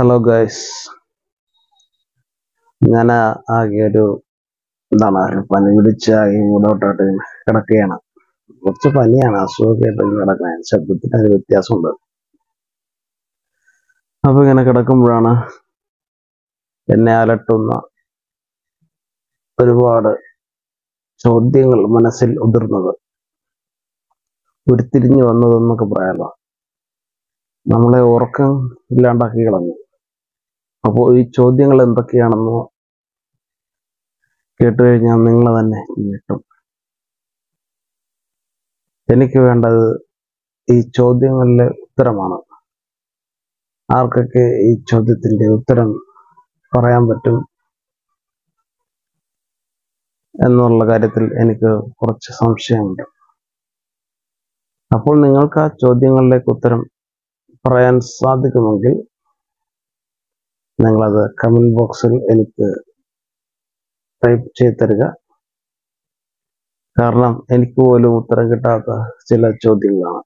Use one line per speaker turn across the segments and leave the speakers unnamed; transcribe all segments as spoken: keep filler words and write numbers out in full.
Hello guys, ഞാൻ ആകെ ഒരു എന്താണ് ഒരു പനി പിടിച്ച് ആകെ മൂടോട്ടായിട്ട് കിടക്കുകയാണ്. കുറച്ച് പനിയാണ്, അസുഖമായിട്ട് കിടക്കാൻ ശബ്ദത്തിന് ഒരു വ്യത്യാസമുണ്ട്. അപ്പൊ ഇങ്ങനെ കിടക്കുമ്പോഴാണ് എന്നെ അലട്ടുന്ന ഒരുപാട് ചോദ്യങ്ങൾ മനസ്സിൽ ഉതിർന്നത്, ഉരുത്തിരിഞ്ഞു വന്നതെന്നൊക്കെ പറയാമല്ലോ. നമ്മളെ ഉറക്കം ഇല്ലാണ്ടാക്കി കളഞ്ഞു. അപ്പോൾ ഈ ചോദ്യങ്ങൾ എന്തൊക്കെയാണെന്ന് കേട്ടു കഴിഞ്ഞാൽ നിങ്ങൾ തന്നെ ഞെട്ടും. എനിക്ക് വേണ്ടത് ഈ ചോദ്യങ്ങളിലെ ഉത്തരമാണ്. ആർക്കൊക്കെ ഈ ചോദ്യത്തിന്റെ ഉത്തരം പറയാൻ പറ്റും എന്നുള്ള കാര്യത്തിൽ എനിക്ക് കുറച്ച് സംശയമുണ്ട്. അപ്പോൾ നിങ്ങൾക്ക് ആ ചോദ്യങ്ങളിലേക്ക് ഉത്തരം പറയാൻ സാധിക്കുമെങ്കിൽ നിങ്ങളത് കമന്റ് ബോക്സിൽ എനിക്ക് ടൈപ്പ് ചെയ്ത് തരിക. കാരണം എനിക്ക് പോലും ഉത്തരം കിട്ടാത്ത ചില ചോദ്യങ്ങളാണ്.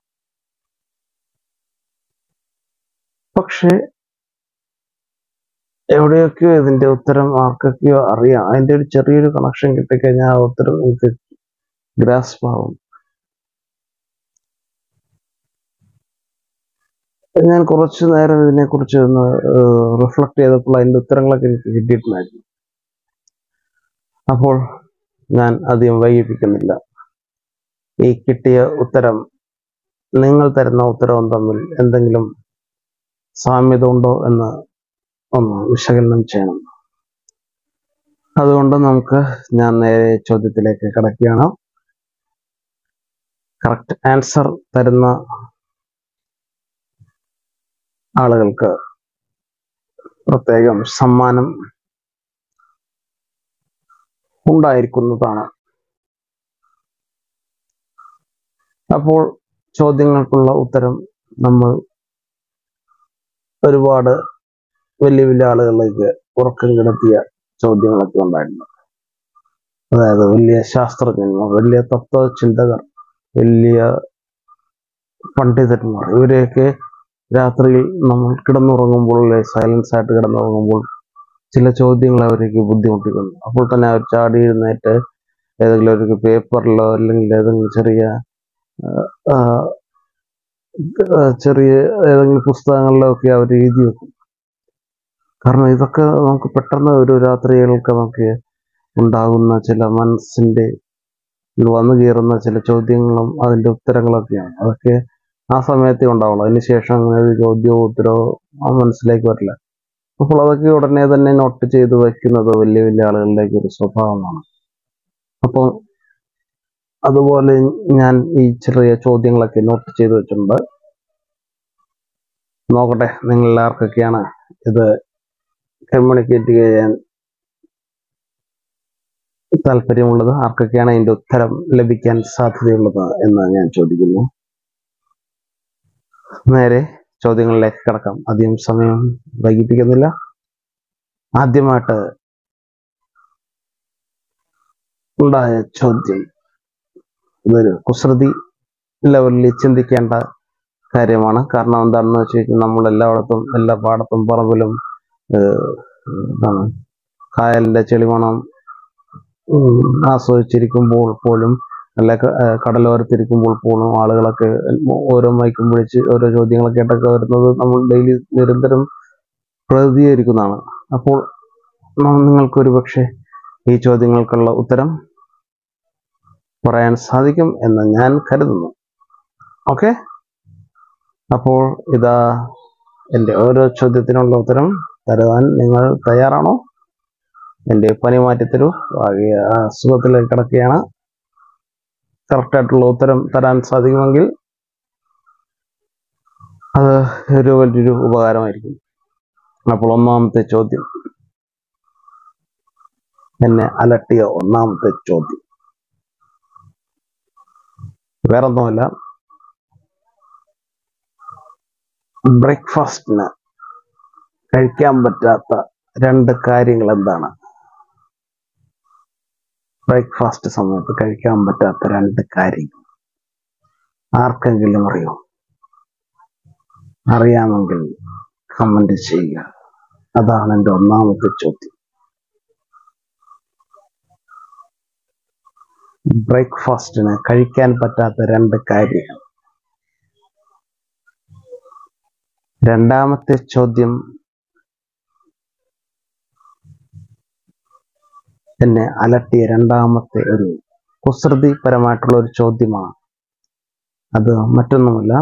പക്ഷെ എവിടെയൊക്കെയോ ഇതിന്റെ ഉത്തരം ആർക്കൊക്കെയോ അറിയാം. അതിന്റെ ഒരു ചെറിയൊരു കണക്ഷൻ കിട്ടിക്കഴിഞ്ഞാൽ ആ ഉത്തരം എനിക്ക് ഗ്രാസ്പ് ആവും. ഞാൻ കുറച്ചു നേരം ഇതിനെക്കുറിച്ച് ഒന്ന് റിഫ്ലക്ട് ചെയ്തപ്പോൾ അതിന്റെ ഉത്തരങ്ങളൊക്കെ എനിക്ക് കിട്ടിയിട്ടുണ്ടായിരുന്നു. അപ്പോൾ ഞാൻ അധികം വൈകിപ്പിക്കുന്നില്ല. ഈ കിട്ടിയ ഉത്തരം നിങ്ങൾ തരുന്ന ഉത്തരവും തമ്മിൽ എന്തെങ്കിലും സാമ്യത ഉണ്ടോ എന്ന് ഒന്ന് വിശകലനം ചെയ്യണം. അതുകൊണ്ട് നമുക്ക് ഞാൻ നേരെ ചോദ്യത്തിലേക്ക് കടക്കുകയാണ്. കറക്റ്റ് ആൻസർ തരുന്ന ആളുകൾക്ക് പ്രത്യേകം സമ്മാനം ഉണ്ടായിരിക്കുന്നതാണ്. അപ്പോൾ ചോദ്യങ്ങൾക്കുള്ള ഉത്തരം നമ്മൾ ഒരുപാട് വലിയ വലിയ ആളുകളിലേക്ക് ഉറക്കം കിടത്തിയ ചോദ്യങ്ങളൊക്കെ ഉണ്ടായിരുന്നു. അതായത് വലിയ ശാസ്ത്രജ്ഞന്മാർ, വലിയ തത്വചിന്തകർ, വലിയ പണ്ഡിതന്മാർ, ഇവരെയൊക്കെ രാത്രിയിൽ നമ്മൾ കിടന്നുറങ്ങുമ്പോൾ, സൈലൻസ് ആയിട്ട് കിടന്നുറങ്ങുമ്പോൾ ചില ചോദ്യങ്ങൾ അവർക്ക് ബുദ്ധിമുട്ടിക്കുന്നു. അപ്പോൾ തന്നെ അവർ ചാടി എഴുന്നേറ്റ് ഏതെങ്കിലും ഒരു പേപ്പറിലോ അല്ലെങ്കിൽ ഏതെങ്കിലും ചെറിയ ചെറിയ ഏതെങ്കിലും പുസ്തകങ്ങളിലോ ഒക്കെ അവർ എഴുതി വെക്കും. കാരണം ഇതൊക്കെ നമുക്ക് പെട്ടെന്ന് ഒരു രാത്രികൾക്ക് നമുക്ക് ഉണ്ടാകുന്ന ചില മനസ്സിന്റെ വന്നു കയറുന്ന ചില ചോദ്യങ്ങളും അതിന്റെ ഉത്തരങ്ങളൊക്കെയാണ്. അതൊക്കെ ആ സമയത്തേ ഉണ്ടാവുള്ളൂ. അതിനുശേഷം അങ്ങനെ ഒരു ചോദ്യമോ ഉത്തരവോ ആ മനസ്സിലേക്ക് വരില്ല. അപ്പോൾ അതൊക്കെ ഉടനെ തന്നെ നോട്ട് ചെയ്ത് വയ്ക്കുന്നത് വലിയ വലിയ ആളുകളിലേക്ക് ഒരു സ്വഭാവമാണ്. അപ്പോൾ അതുപോലെ ഞാൻ ഈ ചെറിയ ചോദ്യങ്ങളൊക്കെ നോട്ട് ചെയ്ത് വെച്ചിട്ടുണ്ട്. നോക്കട്ടെ നിങ്ങൾ ആർക്കൊക്കെയാണ് ഇത് കമ്മ്യൂണിക്കേറ്റ് ചെയ്യാൻ താല്പര്യമുള്ളത്, ആർക്കൊക്കെയാണ് അതിന്റെ ഉത്തരം ലഭിക്കാൻ സാധ്യതയുള്ളത് എന്ന് ഞാൻ ചോദിക്കുന്നു. നേരെ ചോദ്യങ്ങളിലേക്ക് കിടക്കാം. അധികം സമയം വൈകിപ്പിക്കുന്നില്ല. ആദ്യമായിട്ട് ഉണ്ടായ ചോദ്യം ഇതൊരു കുസൃതി ലെവലിൽ ചിന്തിക്കേണ്ട കാര്യമാണ്. കാരണം എന്താണെന്ന് വെച്ച് കഴിഞ്ഞാൽ നമ്മൾ എല്ലായിടത്തും എല്ലാ പാടത്തും പറമ്പിലും എന്താണ് കായലിന്റെ ചെളിമണം ആസ്വദിച്ചിരിക്കുമ്പോൾ പോലും, അല്ല കടലോരത്തിരിക്കുമ്പോൾ പോലും ആളുകളൊക്കെ ഓരോ മൈക്കും പിടിച്ച് ഓരോ ചോദ്യങ്ങളൊക്കെ കേട്ടൊക്കെ വരുന്നത് നമ്മൾ ഡെയിലി നിരന്തരം പ്രതികരിക്കുന്നതാണ്. അപ്പോൾ നിങ്ങൾക്കൊരു പക്ഷേ ഈ ചോദ്യങ്ങൾക്കുള്ള ഉത്തരം പറയാൻ സാധിക്കും എന്ന് ഞാൻ കരുതുന്നു. ഓക്കെ, അപ്പോൾ ഇതാ എൻ്റെ ഓരോ ചോദ്യത്തിനുള്ള ഉത്തരം തരുവാൻ നിങ്ങൾ തയ്യാറാണോ? എൻ്റെ പനി മാറ്റിത്തരൂ. ആകെ അസുഖത്തിൽ കിടക്കുകയാണ്. കറക്റ്റായിട്ടുള്ള ഉത്തരം തരാൻ സാധിക്കുമെങ്കിൽ അത് ഒരു വലിയൊരു ഉപകാരമായിരിക്കും. അപ്പോൾ ഒന്നാമത്തെ ചോദ്യം, എന്നെ അലട്ടിയ ഒന്നാമത്തെ ചോദ്യം വേറൊന്നുമല്ല, ബ്രേക്ക്ഫാസ്റ്റിന് കഴിക്കാൻ പറ്റാത്ത രണ്ട് കാര്യങ്ങൾ എന്താണ്? ബ്രേക്ക്ഫാസ്റ്റ് സമയത്ത് കഴിക്കാൻ പറ്റാത്ത രണ്ട് കാര്യങ്ങൾ ആർക്കെങ്കിലും അറിയോ? അറിയാമെങ്കിൽ കമന്റ് ചെയ്യുക. അതാണ് എൻ്റെ ഒന്നാമത്തെ ചോദ്യം. ബ്രേക്ക്ഫാസ്റ്റിന് കഴിക്കാൻ പറ്റാത്ത രണ്ട് കാര്യങ്ങൾ. രണ്ടാമത്തെ ചോദ്യം എന്നെ അലട്ടിയ രണ്ടാമത്തെ ഒരു കുസൃതിപരമായിട്ടുള്ള ഒരു ചോദ്യമാണ്. അത് മറ്റൊന്നുമല്ല,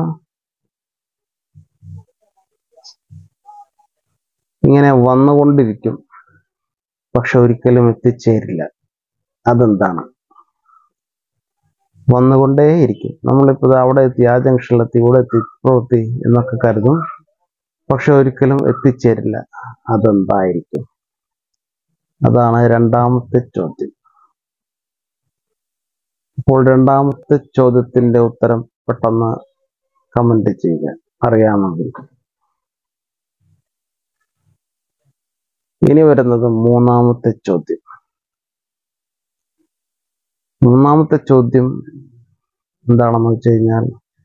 ഇങ്ങനെ വന്നുകൊണ്ടിരിക്കും പക്ഷെ ഒരിക്കലും എത്തിച്ചേരില്ല. അതെന്താണ്? വന്നുകൊണ്ടേയിരിക്കും. നമ്മളിപ്പോൾ അവിടെ എത്തി, ആ ജംഗ്ഷനിലെത്തി, ഇവിടെ എത്തി, ഇപ്പോൾ എത്തി എന്നൊക്കെ കരുതും, പക്ഷെ ഒരിക്കലും എത്തിച്ചേരില്ല. അതെന്തായിരിക്കും? അതാണ് രണ്ടാമത്തെ ചോദ്യം. അപ്പോൾ രണ്ടാമത്തെ ചോദ്യത്തിന്റെ ഉത്തരം പെട്ടെന്ന് കമന്റ് ചെയ്യുക അറിയാമെങ്കിൽ. ഇനി വരുന്നത് മൂന്നാമത്തെ ചോദ്യം. മൂന്നാമത്തെ ചോദ്യം എന്താണെന്ന് വെച്ച് കഴിഞ്ഞാൽ,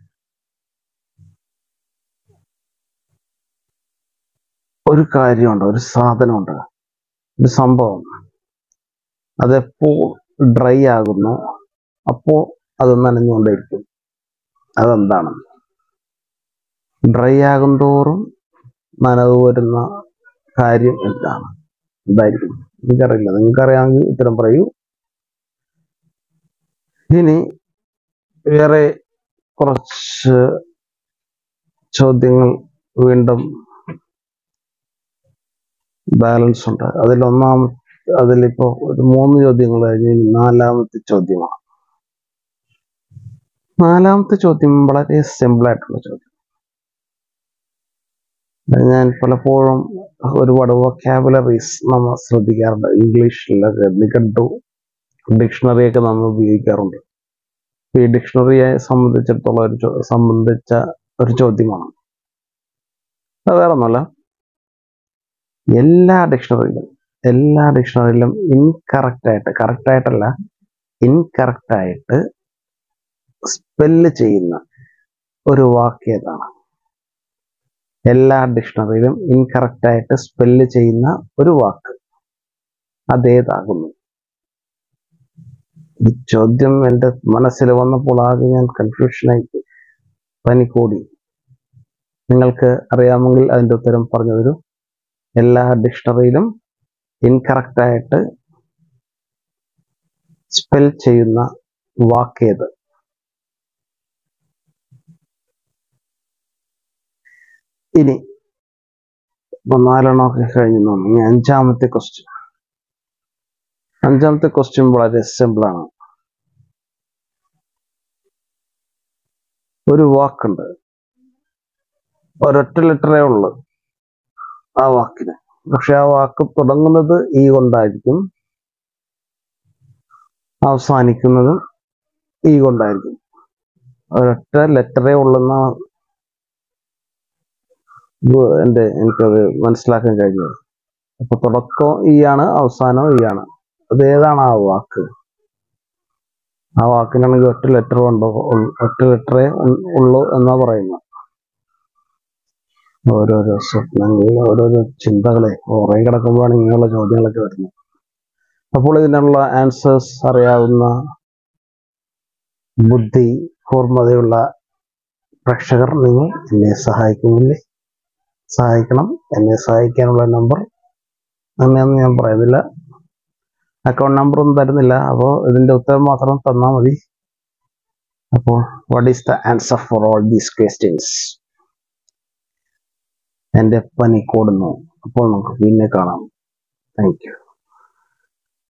ഒരു കാര്യമുണ്ട്, ഒരു സാധനമുണ്ട്, ഒരു സംഭവം, അതെപ്പോ ഡ്രൈ ആകുന്നു അപ്പോൾ അത് നനഞ്ഞുകൊണ്ടേയിരിക്കും. അതെന്താണ്? ഡ്രൈ ആകും തോറും നനവ് വരുന്ന കാര്യം എന്താണ്? എന്തായിരിക്കും? എനിക്കറിയില്ല. നിങ്ങൾക്കറിയാമെങ്കിൽ ഉത്തരം പറയൂ. ഇനി വേറെ കുറച്ച് ചോദ്യങ്ങൾ വീണ്ടും ബാലൻസ് ഉണ്ട്. അതിൽ ഒന്നാം അതിലിപ്പോ ഒരു മൂന്ന് ചോദ്യങ്ങൾ കഴിഞ്ഞ് നാലാമത്തെ ചോദ്യമാണ്. നാലാമത്തെ ചോദ്യം വളരെ സിമ്പിൾ ആയിട്ടുള്ള ചോദ്യം. ഞാൻ പലപ്പോഴും ഒരുപാട് വൊക്കാബുലറീസ് നമ്മൾ ശ്രദ്ധിക്കാറുണ്ട്. ഇംഗ്ലീഷിലൊക്കെ നിഘണ്ടു, ഡിക്ഷണറിയൊക്കെ നമ്മൾ ഉപയോഗിക്കാറുണ്ട്. ഈ ഡിക്ഷണറിയെ സംബന്ധിച്ചിടത്തോളം ഒരു സംബന്ധിച്ച ഒരു ചോദ്യമാണ്. അത് വേറെ ഒന്നുമല്ല, എല്ലാ ഡിക്ഷണറിയിലും എല്ലാ ഡിക്ഷണറിയിലും ഇൻകറക്റ്റ് ആയിട്ട്, കറക്റ്റ് ആയിട്ടല്ല, ഇൻകറക്റ്റ് ആയിട്ട് സ്പെല്ല് ചെയ്യുന്ന ഒരു വാക്ക് ഏതാണ്? എല്ലാ ഡിക്ഷണറിയിലും ഇൻകറക്റ്റ് ആയിട്ട് സ്പെല്ല് ചെയ്യുന്ന ഒരു വാക്ക് അതേതാകുന്നു? ഈ ചോദ്യം എൻ്റെ മനസ്സിൽ വന്നപ്പോൾ ആകെ ഞാൻ കൺഫ്യൂഷനായി, പനിക്കൂടി. നിങ്ങൾക്ക് അറിയാമെങ്കിൽ അതിൻ്റെ ഉത്തരം പറഞ്ഞു തരൂ. എല്ലാ ഡിക്ഷണറിയിലും ഇൻകറക്റ്റ് ആയിട്ട് സ്പെൽ ചെയ്യുന്ന വാക്കേത്? ഇനി നാലെണ്ണമൊക്കെ കഴിഞ്ഞു തോന്നുന്നു. ഇനി അഞ്ചാമത്തെ ക്വസ്റ്റ്യൻ. അഞ്ചാമത്തെ ക്വസ്റ്റ്യൻ വളരെ സിമ്പിളാണ്. ഒരു വാക്കുണ്ട്, ഒരൊറ്റ ലെറ്ററേ ഉള്ളു ആ വാക്കിന്, പക്ഷെ ആ വാക്ക് തുടങ്ങുന്നത് ഈ കൊണ്ടായിരിക്കും, അവസാനിക്കുന്നതും ഈ കൊണ്ടായിരിക്കും. ഒരൊറ്റ ലെറ്ററേ ഉള്ളെന്ന എൻ്റെ എനിക്കത് മനസ്സിലാക്കാൻ കഴിഞ്ഞത്. അപ്പൊ തുടക്കം ഈ ആണ്, അവസാനം ഈ ആണ്. അതേതാണ് ആ വാക്ക്? ആ വാക്കിനാണെങ്കിൽ ഒറ്റ ലെറ്റർ ഉണ്ടോ? ഒറ്റ ലെറ്ററേ ഉള്ളൂ എന്നാ പറയുന്നത്. ഓരോരോ സ്വപ്നങ്ങൾ, ഓരോരോ ചിന്തകളെ ഉറങ്ങി കിടക്കുമ്പോഴാണ് ഇങ്ങനെയുള്ള ചോദ്യങ്ങളൊക്കെ വരുന്നത്. അപ്പോൾ ഇതിനുള്ള ആൻസേഴ്സ് അറിയാവുന്ന ബുദ്ധി കൂർമ്മതയുള്ള പ്രേക്ഷകർ നിങ്ങൾ എന്നെ സഹായിക്കുന്നില്ലേ? സഹായിക്കണം. എന്നെ സഹായിക്കാനുള്ള നമ്പർ അങ്ങനെയൊന്നും ഞാൻ പറയുന്നില്ല, അക്കൗണ്ട് നമ്പറൊന്നും തരുന്നില്ല. അപ്പോൾ ഇതിൻ്റെ ഉത്തരം മാത്രം തന്നാൽ മതി. അപ്പോൾ what is the answer for all these questions? എൻ്റെ പനി കൂടുന്നു. അപ്പോൾ നമുക്ക് പിന്നെ കാണാം. Thank U.